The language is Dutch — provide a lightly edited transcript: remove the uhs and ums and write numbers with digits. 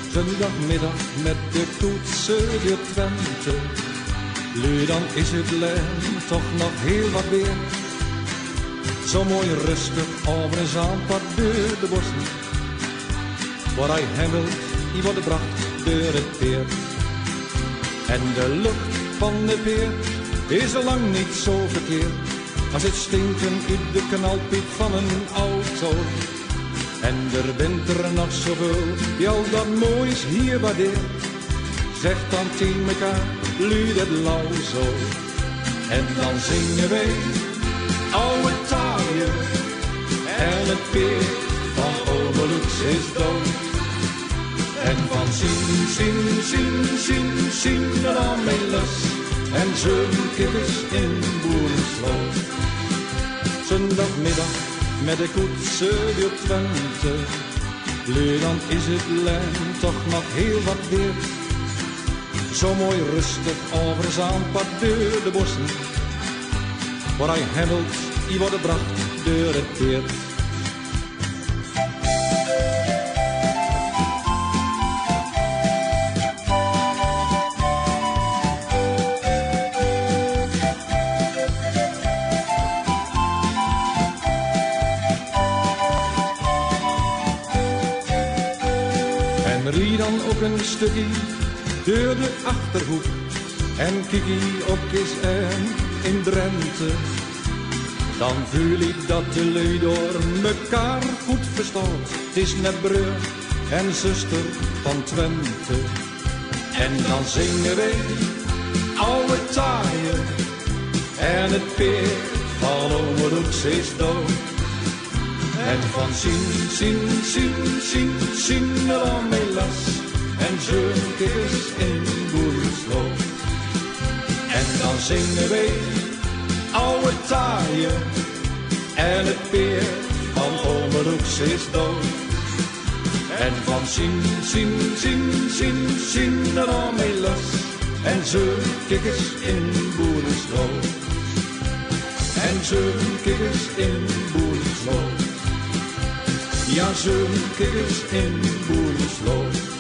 Zondagmiddag met de koetsen door Twente. Nu dan is het lente toch nog heel wat weer. Zo mooi rustig over een zandpad door de bossen. Waar hij hem wil, die wordt gebracht door het peer. En de lucht van de peer is al lang niet zo verkeerd. Als het stinken uit de knalpiep van een auto. En er bent er nog zoveel die al dat moois hier waardeert. Zegt dan tegen mekaar, luid het lauw zo. En dan zingen wij oude taaien. En het peer van Oberlux is dood. En van zien er dan mee lus. En zo'n kikkers in Boerensloot. Zondagmiddag met de koetsen door Twente. Nu dan is het lente toch nog heel wat weer. Zo mooi rustig over zandpad door de bossen. Waar hij handelt, die wordt gebracht door het peer. Rie dan ook een stukje door de Achterhoek. En kiekie op Kis en in Drenthe. Dan voel ik dat de lui door mekaar goed verstaat. Het is net broer en zuster van Twente. En dan zingen wij oude taaien. En het peer van Oberlux is dood. En van zien er dan mee las. En zo'n kikkers in Boerensloot. En dan zingen wij oude taaien. En het peer van Oberlux is dood. En van zien er dan mee las. En zo'n kikkers in Boerensloot. En zo'n kikkers in Boerensloot. Ja, zo'n kikkers in Boerensloot.